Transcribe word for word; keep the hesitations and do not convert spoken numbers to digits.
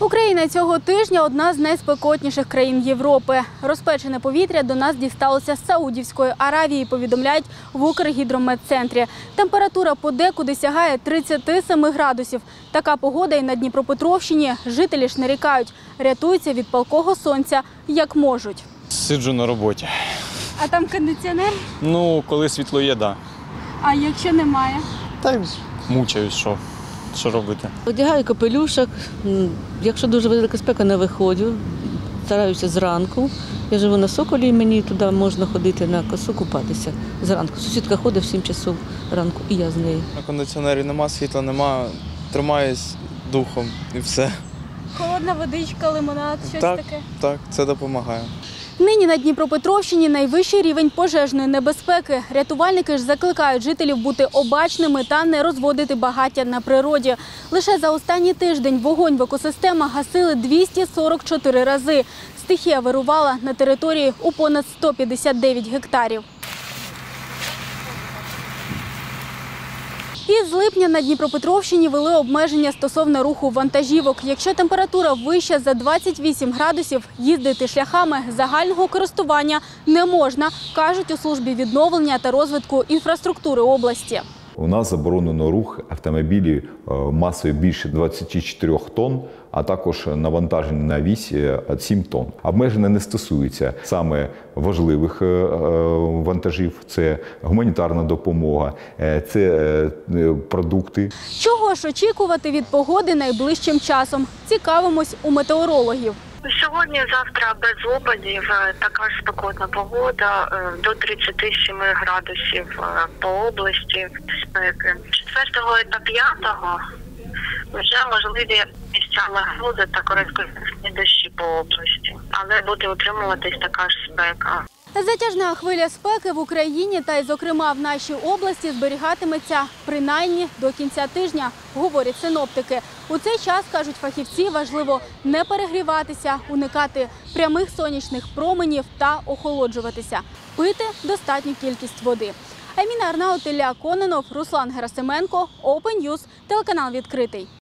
Україна цього тижня – одна з найспекотніших країн Європи. Розпечене повітря до нас дісталося з Саудівської Аравії, повідомляють в Укргідрометцентрі. Температура подекуди сягає тридцяти семи градусів. Така погода і на Дніпропетровщині. Жителі ж нарікають, рятуються від палкого сонця як можуть. Сиджу на роботі. А там кондиціонер? Ну, коли світло є, так. Да. А якщо немає? Та мучаюсь, що, що робити. Одягаю капелюшок, якщо дуже велика спека, не виходжу, стараюся зранку. Я живу на Соколі, і мені туди можна ходити на косу купатися зранку. Сусідка ходить в сім часов ранку, і я з нею. На кондиціонері нема, світла нема, тримаюсь духом і все. Холодна водичка, лимонад, щось так, таке? Так, це допомагає. Нині на Дніпропетровщині найвищий рівень пожежної небезпеки. Рятувальники ж закликають жителів бути обачними та не розводити багаття на природі. Лише за останній тиждень вогонь в екосистемах гасили двісті сорок чотири рази. Стихія вирувала на території у понад сто п'ятдесят дев'ять гектарів. Із липня на Дніпропетровщині ввели обмеження стосовно руху вантажівок. Якщо температура вища за двадцять вісім градусів, їздити шляхами загального користування не можна, кажуть у службі відновлення та розвитку інфраструктури області. У нас заборонено рух автомобілів масою більше двадцяти чотирьох тонн, а також навантаження на вісь сім тонн. Обмеження не стосується саме важливих вантажів, це гуманітарна допомога, це продукти. Чого ж очікувати від погоди найближчим часом? Цікавимось у метеорологів. Сьогодні-завтра без опадів, така ж спекотна погода, до тридцяти семи градусів по області спеки. четвертого та п'ятого вже можливі місцями грози та короткочасні дощі по області, але буде утримуватись така ж спека. Затяжна хвиля спеки в Україні та й, зокрема, в нашій області зберігатиметься принаймні до кінця тижня, говорять синоптики. У цей час, кажуть фахівці, важливо не перегріватися, уникати прямих сонячних променів та охолоджуватися. Пити достатню кількість води. Айміна Арнаут, Ілля Кононов, Руслан Герасименко, Open News, телеканал «Відкритий».